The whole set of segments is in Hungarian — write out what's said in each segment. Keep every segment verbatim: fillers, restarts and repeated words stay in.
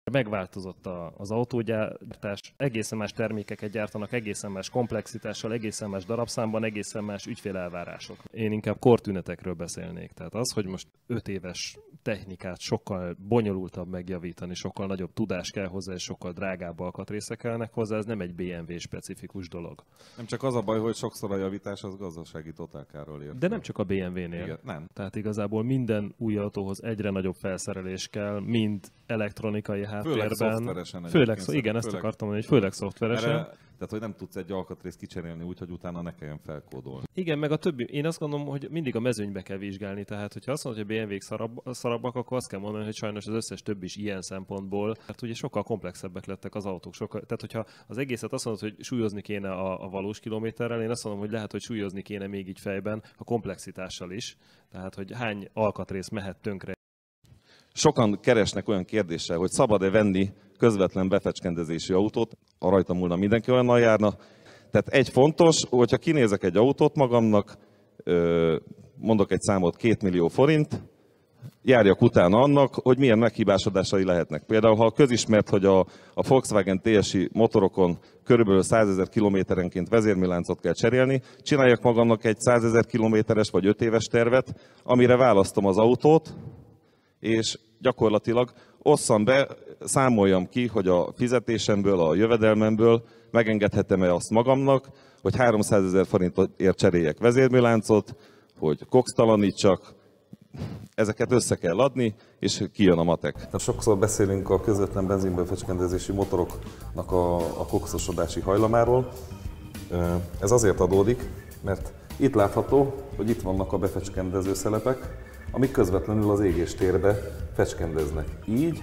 Megváltozott a, az autógyártás, egészen más termékeket gyártanak, egészen más komplexitással, egészen más darabszámban, egészen más ügyfélelvárások. Én inkább kortünetekről beszélnék. Tehát az, hogy most öt éves technikát sokkal bonyolultabb megjavítani, sokkal nagyobb tudás kell hozzá, és sokkal drágább alkatrészek kellnek hozzá, ez nem egy bé em vé specifikus dolog. Nem csak az a baj, hogy sokszor a javítás az gazdasági totálkáról ér. De nem csak a bé em vé-nél. Igen, nem. Tehát igazából minden új autóhoz egyre nagyobb felszerelés kell, mind elektronikai háttérben. Főleg szoftveresen. Főleg, igen, ezt főleg, akartam mondani, hogy főleg szoftveresen. Erre, tehát, hogy nem tudsz egy alkatrészt kicserélni úgy, hogy utána ne kelljen felkódolni. Igen, meg a többi, én azt gondolom, hogy mindig a mezőnybe kell vizsgálni. Tehát, hogyha azt mondod, hogy a bé em vé-k szarabb, szarabbak, akkor azt kell mondani, hogy sajnos az összes többi is ilyen szempontból, mert ugye sokkal komplexebbek lettek az autók. Sokkal, tehát, hogyha az egészet azt mondod, hogy súlyozni kéne a, a valós kilométerrel, én azt mondom, hogy lehet, hogy súlyozni kéne még így fejben a komplexitással is. Tehát, hogy hány alkatrész mehet tönkre. Sokan keresnek olyan kérdéssel, hogy szabad-e venni közvetlen befecskendezési autót, a rajta múlna mindenki olyannal járna. Tehát egy fontos, hogyha kinézek egy autót magamnak, mondok egy számot, két millió forint, járjak utána annak, hogy milyen meghibásodásai lehetnek. Például, ha közismert, hogy a, a Volkswagen té es i motorokon körülbelül százezer kilométerenként vezérműláncot kell cserélni, csináljak magamnak egy százezer kilométeres vagy öt éves tervet, amire választom az autót, és gyakorlatilag osszam be, számoljam ki, hogy a fizetésemből, a jövedelmemből megengedhetem-e azt magamnak, hogy háromszázezer forintért cseréljek vezérműláncot, hogy koksztalanítsak, ezeket össze kell adni, és kijön a matek. Tehát sokszor beszélünk a közvetlen benzinbefecskendezési motoroknak a, a kokszosodási hajlamáról. Ez azért adódik, mert itt látható, hogy itt vannak a befecskendező szelepek, amik közvetlenül az égéstérbe fecskendeznek. Így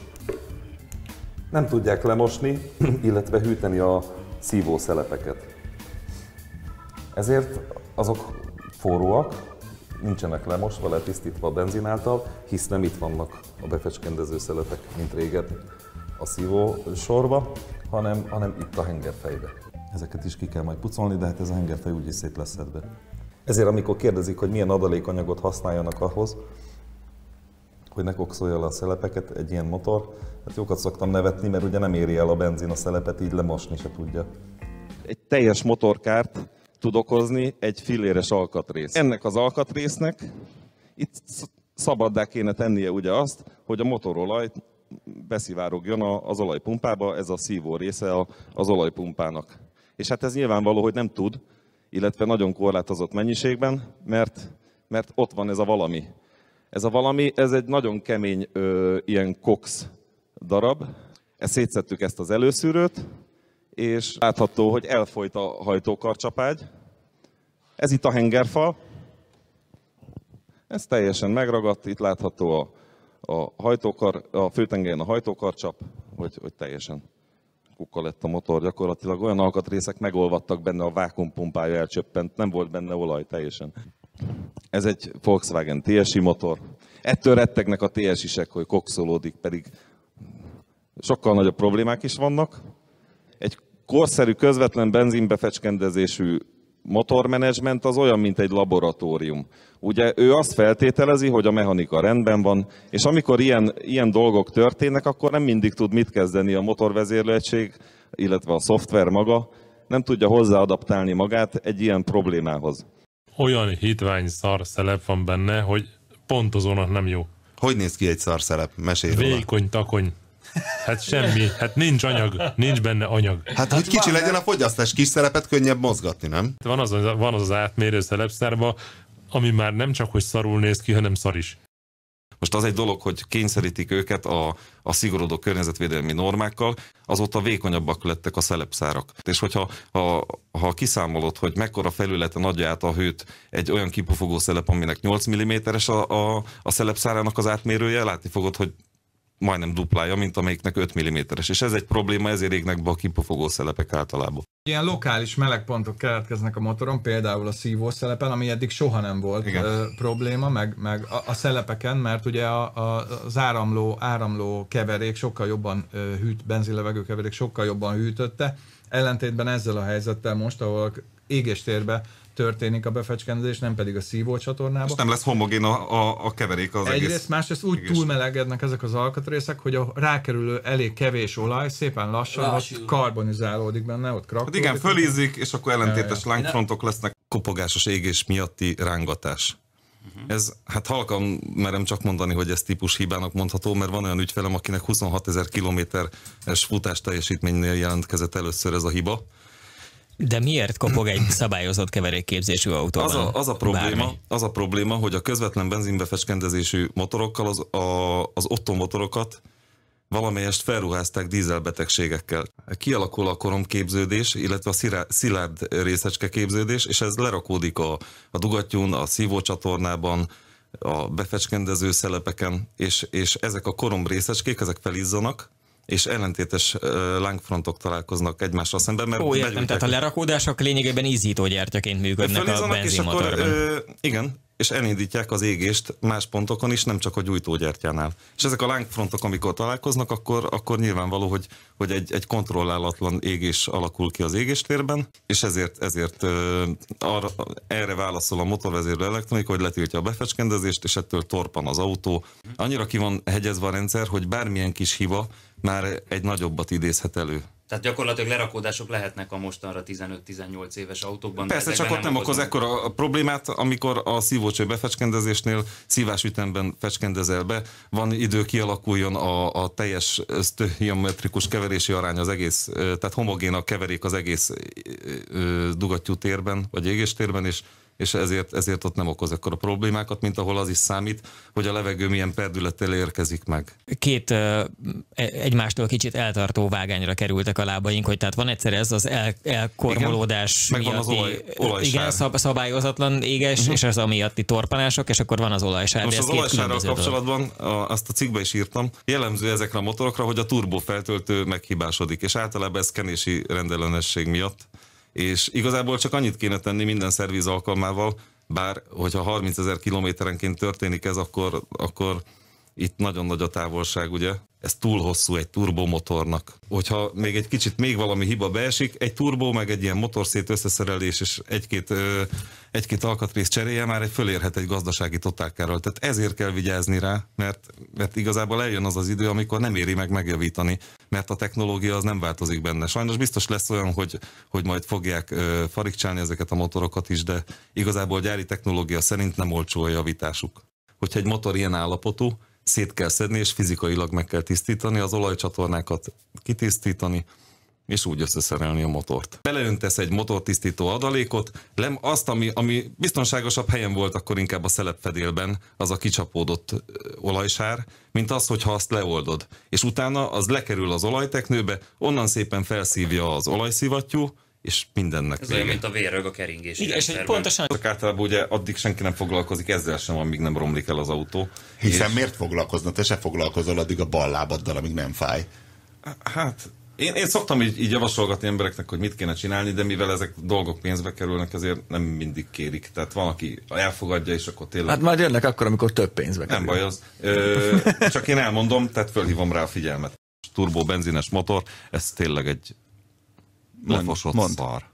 nem tudják lemosni, illetve hűteni a szívószelepeket. Ezért azok forróak, nincsenek lemosva, letisztítva a benzin által, hisz nem itt vannak a befecskendező szelepek, mint régen a szívósorba, hanem, hanem itt a hengerfejbe. Ezeket is ki kell majd pucolni, de hát ez a hengerfej úgyis szét lesz szedve. Ezért amikor kérdezik, hogy milyen adalékanyagot használjanak ahhoz, hogy ne kokszolja le a szelepeket egy ilyen motor, hát jókat szoktam nevetni, mert ugye nem éri el a benzin a szelepet, így lemosni se tudja. Egy teljes motorkárt tud okozni egy filléres alkatrész. Ennek az alkatrésznek itt szabaddá kéne tennie ugye azt, hogy a motorolaj beszivárogjon az olajpumpába, ez a szívó része az olajpumpának. És hát ez nyilvánvaló, hogy nem tud, illetve nagyon korlátozott mennyiségben, mert, mert ott van ez a valami. Ez a valami, ez egy nagyon kemény ö, ilyen kox darab. Ezt szétszedtük ezt az előszűrőt, és látható, hogy elfolyt a hajtókarcsapágy. Ez itt a hengerfal. Ez teljesen megragadt, itt látható a, a, hajtókar, a főtengelyen a hajtókarcsap, hogy, hogy teljesen kukka lett a motor, gyakorlatilag olyan alkatrészek megolvadtak benne, a vákumpumpája elcsöppent, nem volt benne olaj teljesen. Ez egy Volkswagen té es i motor. Ettől rettegnek a té es isek, hogy kokszolódik, pedig sokkal nagyobb problémák is vannak. Egy korszerű, közvetlen benzinbefecskendezésű motormenedzsment az olyan, mint egy laboratórium. Ugye ő azt feltételezi, hogy a mechanika rendben van, és amikor ilyen, ilyen dolgok történnek, akkor nem mindig tud mit kezdeni a motorvezérlőegység, illetve a szoftver maga, nem tudja hozzáadaptálni magát egy ilyen problémához. Olyan hitvány szar szelep van benne, hogy pontozónak nem jó. Hogy néz ki egy szarszelep? Mesélj róla. Vékony, takony. Hát semmi, hát nincs anyag, nincs benne anyag. Hát, hogy kicsi legyen a fogyasztás, kis szelepet könnyebb mozgatni, nem? Van az van az, az átmérő szelepszárba, ami már nem csak, hogy szarul néz ki, hanem szar is. Most az egy dolog, hogy kényszerítik őket a, a szigorodó környezetvédelmi normákkal, azóta vékonyabbak lettek a szelepszárak. És hogyha ha, ha kiszámolod, hogy mekkora felületen adja át a hőt egy olyan kipufogó szelep, aminek nyolc milliméteres a, a, a szelepszárának az átmérője, látni fogod, hogy majdnem duplája, mint amelyiknek öt milliméteres. És ez egy probléma, ezért égnek be a kipufogó szelepek általában. Ilyen lokális melegpontok keletkeznek a motoron, például a szívószelepen, ami eddig soha nem volt ö, probléma, meg, meg a, a szelepeken, mert ugye a, a, az áramló, áramló keverék sokkal jobban ö, hűt, benzinlevegő keverék sokkal jobban hűtötte, ellentétben ezzel a helyzettel most, ahol égéstérbe történik a befecskendezés, nem pedig a szívócsatornában. És nem lesz homogén a, a, a keverék az Egyrészt, egész. másrészt úgy egész. túlmelegednek ezek az alkatrészek, hogy a rákerülő elég kevés olaj szépen lassan Lassul. ott karbonizálódik benne, ott Hát krakkolódik. igen, fölízik, és akkor ellentétes Ja, lángfrontok lesznek. Kopogásos égés miatti rángatás. Uh-huh. Ez, hát halkan merem csak mondani, hogy ez típus hibának mondható, mert van olyan ügyfelem, akinek huszonhatezer kilométeres futás teljesítménynél jelentkezett először ez a hiba. De miért kopog egy szabályozott keverékképzésű autóban? Az a, az, a probléma, Bármi? az a probléma, hogy a közvetlen benzinbefecskendezésű motorokkal az, a, az ottomotorokat valamelyest felruházták dízelbetegségekkel. Kialakul a koromképződés, illetve a szirá, szilárd részecske képződés, és ez lerakódik a, a dugattyún, a szívócsatornában, a befecskendező szelepeken, és, és ezek a korom részecskék, ezek felizzanak, és ellentétes uh, lángfrontok találkoznak egymással szemben. Mert Ó, értem, tehát a lerakódások lényegében izzítógyártyaként működnek a benzinmotorban. Ö, igen, és elindítják az égést más pontokon is, nem csak a gyújtógyártyánál. És ezek a lángfrontok, amikor találkoznak, akkor, akkor nyilvánvaló, hogy, hogy egy, egy kontrollálatlan égés alakul ki az égéstérben, és ezért, ezért ö, arra, erre válaszol a motorvezérlő elektronika, hogy letiltja a befecskendezést, és ettől torpan az autó. Annyira ki van hegyezve a rendszer, hogy bármilyen kis hiba már egy nagyobbat idézhet elő. Tehát gyakorlatilag lerakódások lehetnek a mostanra tizenöt-tizennyolc éves autókban. Persze, csak ott nem okoz ekkora a problémát, amikor a szívócső befecskendezésnél szívásütemben fecskendezel be, van idő kialakuljon a, a teljes sztöchiometrikus keverési arány az egész, tehát homogén a keverék az egész dugattyú térben, vagy égéstérben, és és ezért, ezért ott nem okoz ekkora problémákat, mint ahol az is számít, hogy a levegő milyen perdülettel érkezik meg. Két uh, egymástól kicsit eltartó vágányra kerültek a lábaink, hogy tehát van egyszer ez az el, elkormolódás igen, miatti, az olaj, olajsár. Igen, szab, szabályozatlan éges, uh-huh. és az amiatti torpanások, és akkor van az olajsár. Most az olajsárral kapcsolatban, a, azt a cikkbe is írtam, jellemző ezekre a motorokra, hogy a turbofeltöltő meghibásodik, és általában ez kenési rendellenesség miatt. És igazából csak annyit kéne tenni minden szerviz alkalmával, bár hogyha harmincezer kilométerenként történik ez, akkor, akkor itt nagyon nagy a távolság, ugye? Ez túl hosszú egy turbomotornak. Hogyha még egy kicsit még valami hiba beesik, egy turbó, meg egy ilyen motorszáét összeszerelés és egy-két, ö, egy-két alkatrész cseréje már egy fölérhet egy gazdasági totálkárral. Tehát ezért kell vigyázni rá, mert, mert igazából eljön az az idő, amikor nem éri meg megjavítani, mert a technológia az nem változik benne. Sajnos biztos lesz olyan, hogy, hogy majd fogják ö, farigcsálni ezeket a motorokat is, de igazából gyári technológia szerint nem olcsó a javításuk. Hogyha egy motor ilyen állapotú, szét kell szedni, és fizikailag meg kell tisztítani, az olajcsatornákat kitisztítani, és úgy összeszerelni a motort. Beleöntesz egy motortisztító adalékot, lem azt, ami, ami biztonságosabb helyen volt, akkor inkább a szelepfedélben, az a kicsapódott olajsár, mint az, hogyha azt leoldod. És utána az lekerül az olajteknőbe, onnan szépen felszívja az olajszivattyú, és mindennek ez vége. olyan, mint a vérrög a keringési Igen, és rendszerben. pontosan... Csak általában ugye addig senki nem foglalkozik ezzel sem, amíg nem romlik el az autó. Hiszen és... miért foglalkozna? Te se foglalkozol addig a bal lábaddal, amíg nem fáj. Hát, én, én szoktam így, így javasolgatni embereknek, hogy mit kéne csinálni, de mivel ezek dolgok pénzbe kerülnek, ezért nem mindig kérik. Tehát van, aki elfogadja, és akkor tényleg... Hát majd jönnek akkor, amikor több pénzbe kerül. Nem baj az. Ö, csak én elmondom, tehát fölhívom rá a figyelmet. Turbó benzines motor, ez tényleg egy lefosott mond. szar.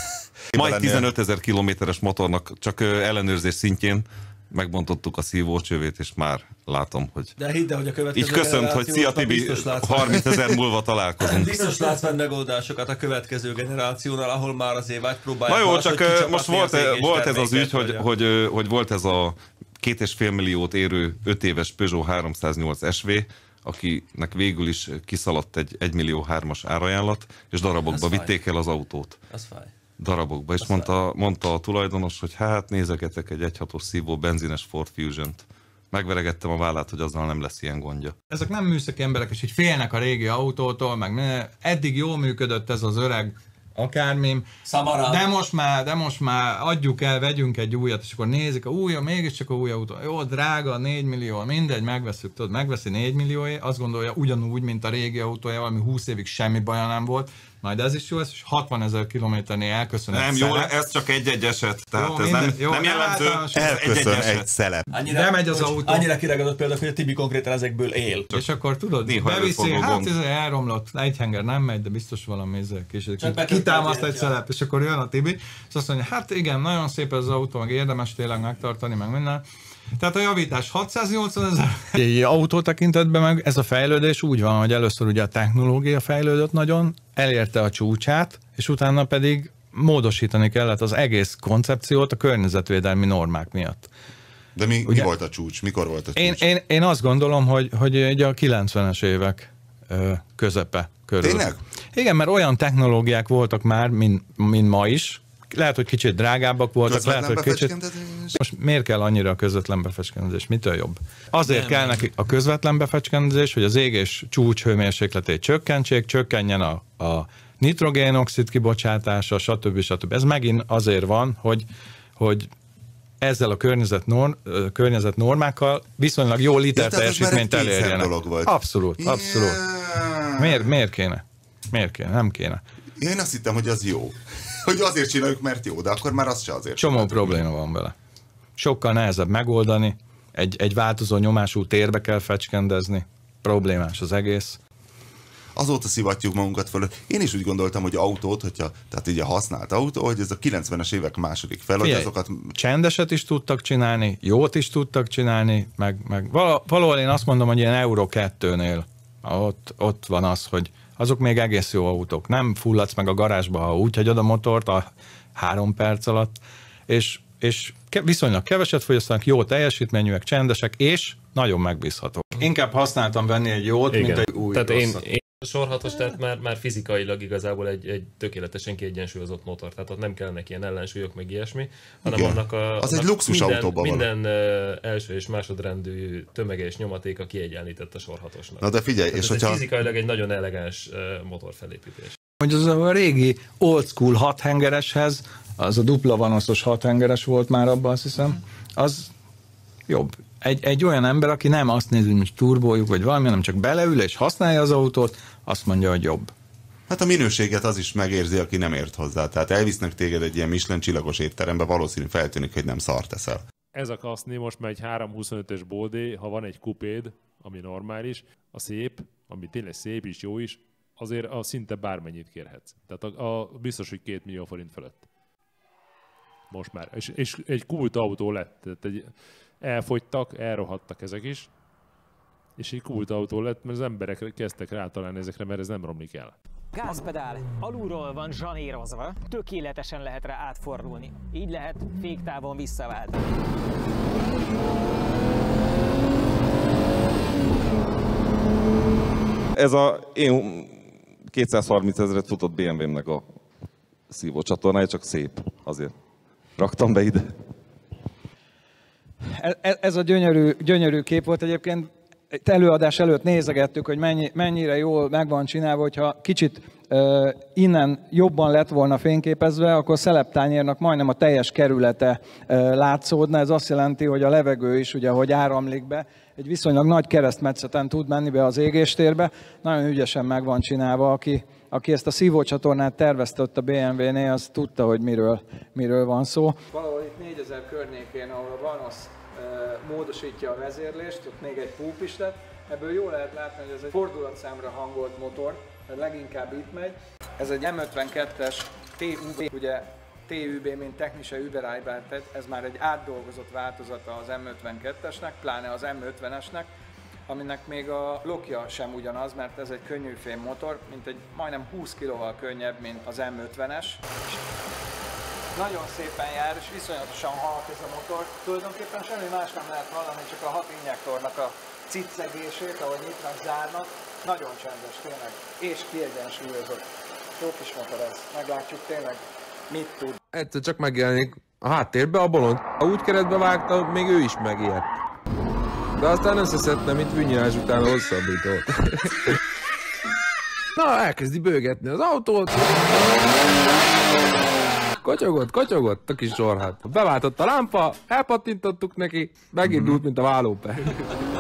Majd tizenötezer kilométeres motornak csak ellenőrzés szintjén megbontottuk a szívócsövét, és már látom, hogy... De hidd el, hogy a következő így köszönt, hogy szia Tibi, harmincezer múlva találkozunk. Biztos látsz meg megoldásokat a következő generációnál, ahol már az évágy próbálják. Na jó, csak most volt, volt ez az ügy, hogy, hogy, hogy volt ez a két és fél milliót érő öt éves Peugeot háromszáznyolc es vé, akinek végül is kiszaladt egy egy millió hármas árajánlat, és darabokba vitték el az autót. Az fáj. Darabokba, és mondta, mondta a tulajdonos, hogy hát nézegetek egy egy hatos szívó benzines Ford Fusion-t. Megveregettem a vállát, hogy azzal nem lesz ilyen gondja. Ezek nem műszaki emberek, és így félnek a régi autótól, meg ne, eddig jól működött ez az öreg akármim, de most már, de most már adjuk el, vegyünk egy újat, és akkor nézik, a új, mégiscsak a új autó. Jó, drága, négy millió, mindegy, megveszünk, tudod, megveszi négy millióért, azt gondolja ugyanúgy, mint a régi autója, valami húsz évig semmi baja nem volt, majd ez is jó lesz, és hatvanezer kilométernél elköszön Nem egy jó, szelep. ez csak egy-egy eset. Tehát Jó, ez minden- nem, jó, nem nem jellemző, általános- ez Elköszön egy-egy egy eset. szelep. Annyira, Bemegy az bocs, autó. Annyira kiragadott például, hogy a Tibi konkrétan ezekből él. És akkor tudod, Néha beviszi, előfordul hát gond. ez elromlott, egy henger nem megy, de biztos valami ezzel később. Csak be kell Kitámaszt tenni, egy ja. szelep, és akkor jön a Tibi, és azt mondja, hát igen, nagyon szép ez az autó, meg érdemes tényleg megtartani, meg minden. Tehát a javítás hatszáznyolcvan ezer. Egy autó tekintetben meg ez a fejlődés úgy van, hogy először ugye a technológia fejlődött nagyon, elérte a csúcsát, és utána pedig módosítani kellett az egész koncepciót a környezetvédelmi normák miatt. De mi, mi Ugye- volt a csúcs? Mikor volt a csúcs? Én, én, én azt gondolom, hogy, hogy ugye a kilencvenes évek ö, közepe körül. Tényleg? Igen, mert olyan technológiák voltak már, mint, mint ma is. Lehet, hogy kicsit drágábbak voltak, lehet, Közvetlen hogy kicsit... befecskendezés? Most miért kell annyira a közvetlen befecskendezés? Mitől jobb? Azért Nem, kell nem. neki a közvetlen befecskendezés, hogy az égés csúcs hőmérsékletét csökkentsék, csökkenjen a, a nitrogénoxid kibocsátása, stb. stb. Ez megint azért van, hogy, hogy ezzel a környezet, norm, ö, környezet normákkal viszonylag jó liter Ja, tehát ez már egy teljesítményt kényszer elérjenek. dolog volt. Abszolút, abszolút. Yeah. Miért, miért kéne? Miért kéne? Nem kéne. Én azt hittem, hogy az jó. Hogy azért csináljuk, mert jó, de akkor már az se azért. Csomó probléma van vele. Sokkal nehezebb megoldani, egy, egy változó nyomású térbe kell fecskendezni, problémás az egész. Azóta szivatjuk magunkat föl. Én is úgy gondoltam, hogy autót, hogyha, tehát így a használt autó, hogy ez a kilencvenes évek második fel, hogy Figyelj, azokat... csendeset is tudtak csinálni, jót is tudtak csinálni, meg, meg vala- valahol én azt mondom, hogy ilyen Euro kettőnél ott, ott van az, hogy azok még egész jó autók. Nem fulladsz meg a garázsba, ha úgy hagyod a motort a három perc alatt, és, és ke- viszonylag keveset fogyasztanak, jó teljesítményűek, csendesek, és nagyon megbízhatók. Inkább használtam venni egy jót, Igen. mint egy új Tehát én, rosszat. én a sorhatos, tehát már, már fizikailag igazából egy, egy tökéletesen kiegyensúlyozott motor. Tehát ott nem kellnek ilyen ellensúlyok, meg ilyesmi, hanem Igen. annak a, Az annak egy luxus minden, autóban van. minden uh, első és másodrendű tömege és nyomatéka kiegyenlített a sorhatosnak. Na de figyelj, Tehát és ez egy hogyha... fizikailag egy nagyon elegáns uh, motorfelépítés. Hogy az a régi old school hathengereshez, az a dupla vanoszos hathengeres volt már abban, azt hiszem, az jobb. Egy, egy olyan ember, aki nem azt nézi, hogy most turbójuk, vagy valami, hanem csak beleül és használja az autót, azt mondja, hogy jobb. Hát a minőséget az is megérzi, aki nem ért hozzá. Tehát elvisznek téged egy ilyen Michelin csillagos étterembe, valószínű feltűnik, hogy nem szart teszel. Ez a kaszni most már egy három huszonötös bódé, ha van egy kupéd, ami normális, a szép, ami tényleg szép is, jó is, azért a szinte bármennyit kérhetsz. Tehát a, a biztos, hogy két millió forint fölött. Most már. És, és egy kult autó lett. Tehát egy, elfogytak, elrohadtak ezek is, és egy kult autó lett, mert az emberek kezdtek rátalálni ezekre, mert ez nem romlik el. Gázpedál alulról van zsanérozva, tökéletesen lehet rá átfordulni. Így lehet féktávon visszaváltani. Ez a én kétszázharminc ezeret futott bé em vé-mnek a szívócsatornája, csak szép, azért raktam be ide. Ez, ez a gyönyörű, gyönyörű kép volt egyébként. Itt előadás előtt nézegettük, hogy mennyi, mennyire jól meg van csinálva, hogyha kicsit uh, innen jobban lett volna fényképezve, akkor szeleptányérnak majdnem a teljes kerülete uh, látszódna. Ez azt jelenti, hogy a levegő is, ugye, hogy áramlik be, egy viszonylag nagy keresztmetszeten tud menni be az égéstérbe. Nagyon ügyesen meg van csinálva, aki, aki ezt a szívócsatornát tervezte ott a bé em vé-nél, az tudta, hogy miről, miről van szó. Valahol itt négyezer környékén, ahol a Vanosz módosítja a vezérlést, ott még egy púp is lett. Ebből jól lehet látni, hogy ez egy fordulatszámra hangolt motor, tehát leginkább itt megy. Ez egy em ötvenkettes té u bé, ugye té u bé, mint technische Überarbeitet, ez már egy átdolgozott változata az em ötvenkettesnek, pláne az em ötvenesnek, aminek még a lokja sem ugyanaz, mert ez egy könnyűfém motor, mint egy majdnem húsz kilóval könnyebb, mint az em ötvenes. Nagyon szépen jár, és viszonyatosan halk ez a motor. Tulajdonképpen semmi más nem lehet hallani, csak a hat injektornak a ciccegését, ahogy nyitnak, zárnak. Nagyon csendes tényleg, és kiegyensúlyozott. Jó kis motor ez, meglátjuk tényleg, mit tud. Egyszer csak megjelenik a háttérbe a bolond. Ha úgy keretbe vágta, még ő is megijedt. De aztán összeszedte, mint Vinyás után a hosszabbítót. Na, elkezdi bőgetni az autót. Kocsogott, kocsogott a kis sorhat. Beváltott a lámpa, elpattintottuk neki, megindult, mint a vállóper.